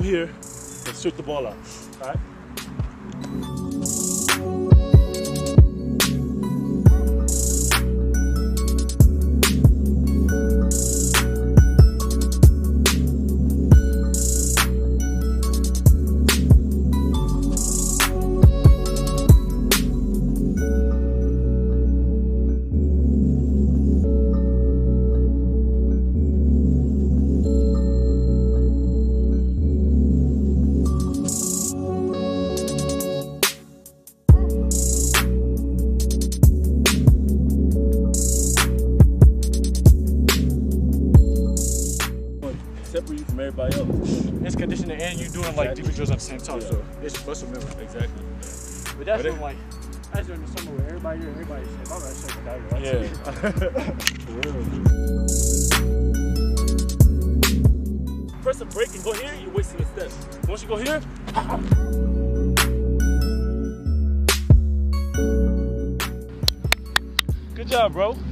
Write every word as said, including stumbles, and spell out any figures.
here and shoot the ball out. All right? Separate you from everybody else. It's conditioning and you doing like deeper drills at the same time, Yeah. so it's muscle memory. Exactly. But that's But when like, that's during the summer where everybody here, everybody says, I'm not shaking out here. Yeah. For real. Press a break and go here, you're wasting a step. Once you go here, good job, bro.